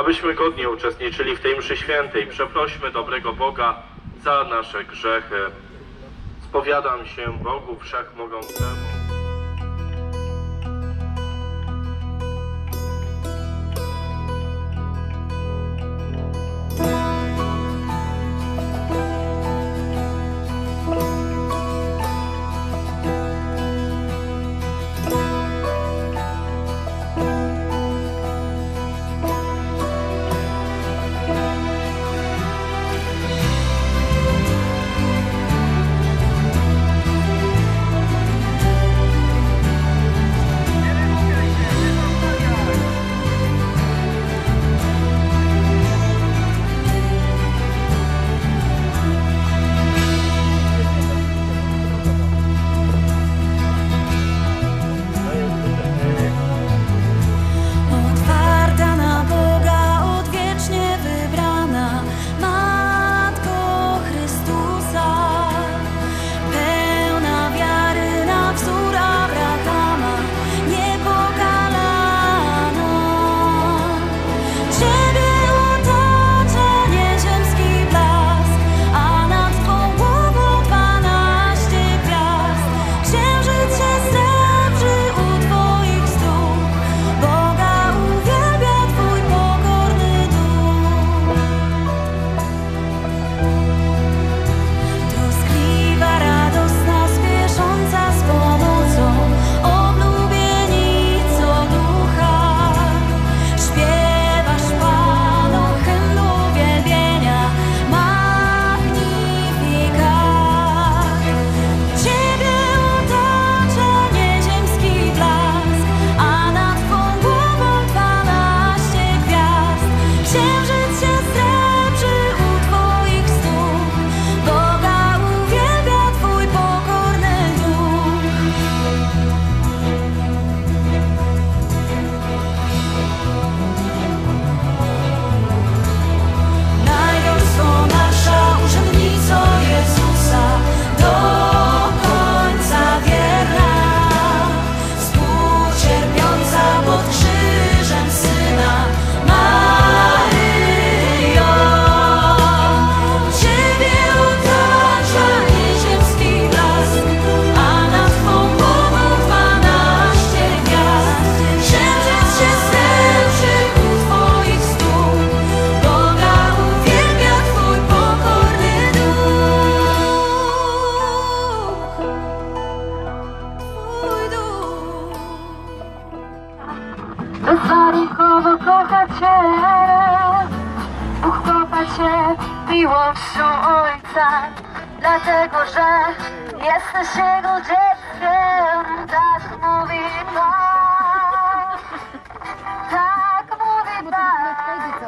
abyśmy godnie uczestniczyli w tej mszy świętej. Przeprośmy dobrego Boga za nasze grzechy. Spowiadam się Bogu Wszechmogącemu. Bezwarunkowo kocha Cię, Bóg kocha Cię miłością Ojca, dlatego że jesteś Jego dzieckiem. Tak mówi Pan, tak mówi Pan,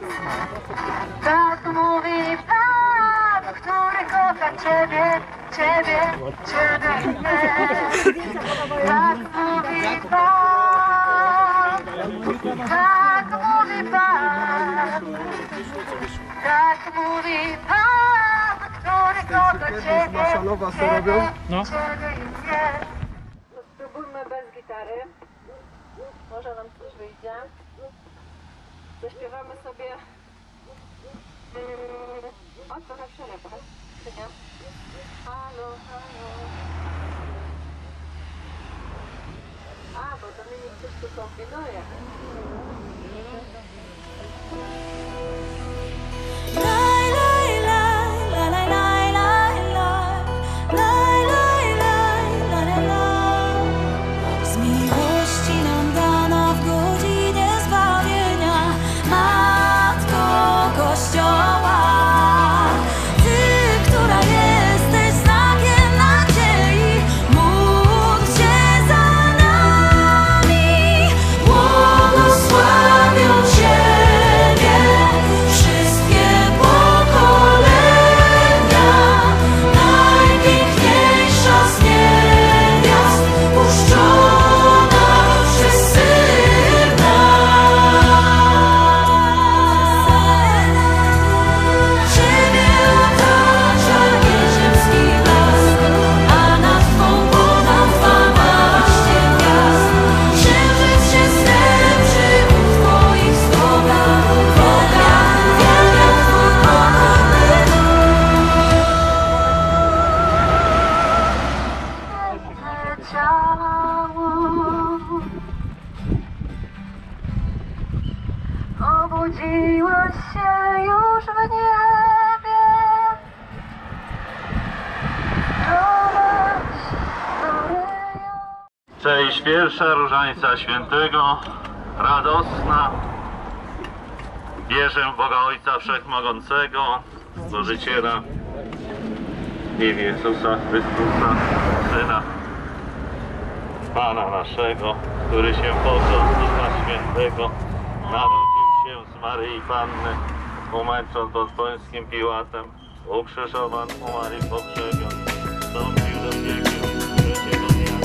tak mówi Pan, który kocha Ciebie, Ciebie, Ciebie mnie. Tak mówi Pan. Tak mówi Pan, tak mówi Pan, który kocha Ciebie, Ciebie, Ciebie i mnie. Spróbujmy bez gitary, może nam coś wyjdzie. Zaśpiewamy sobie o trochę przelew, czy nie? Halo, halo. A, bo Dominik coś tu kombinuje. Z miłości nam dana w godzinie zbawienia, Matko Kościoła. Ty, która jesteś znakiem nadziei, módl się za nami. Błogosławią Ciebie Cześć, pierwsza różańca świętego, radosna. Wierzę w Boga Ojca Wszechmogącego, Stworzyciela i w Jezusa Chrystusa, Syna Pana naszego, który się począł z Ducha Świętego, narodził się z Maryi Panny, umęczon pod Pońskim Piłatem, ukrzyżowan, umarł i pogrzebion, wstąpił do piekieł, trzeciego dnia.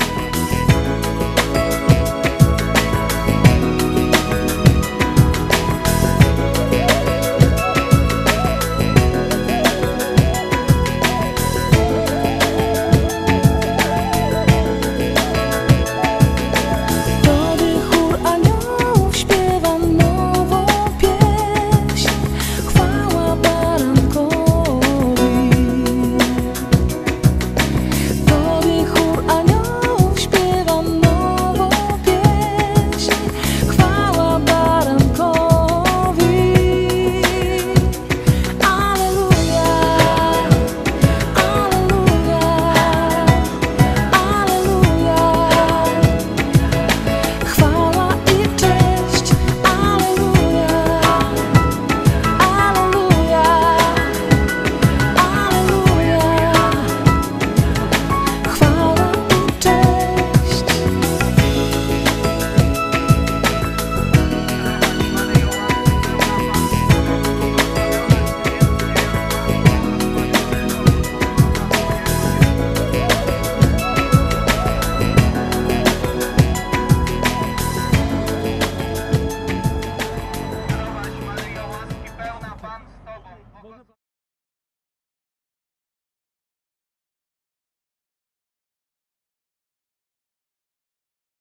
Wtedy chór aniołów śpiewa nową pieśń, chwała barankowi. Wtedy chór aniołów śpiewa nową pieśń, chwała barankowi. Alleluja, alleluja, alleluja. Chwała i cześć, alleluja, alleluja, alleluja. Chwała i cześć. Maryjo, łaski pełna, Pan z Tobą.